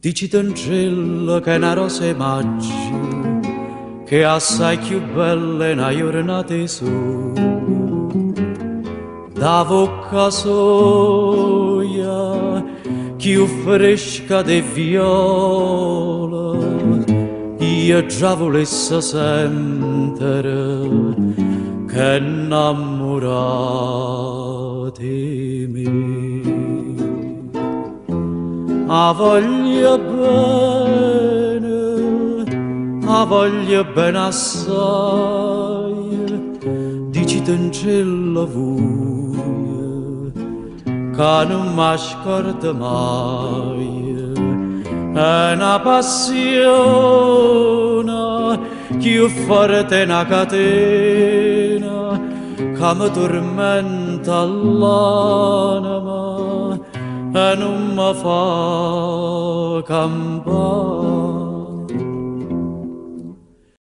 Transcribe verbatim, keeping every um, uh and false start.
Dici t'angelo che è una rosa e maggi, che è assai più bella una giornata su. Da bocca soia, più fresca de viola, io già volesse sentire che innamorati me. A voglia bene, a voglia bene assai, dici t'angelo voi, che non mi scorda mai. È una passione più forte una catena, che mi tormenta l'anima e non mi fa campare.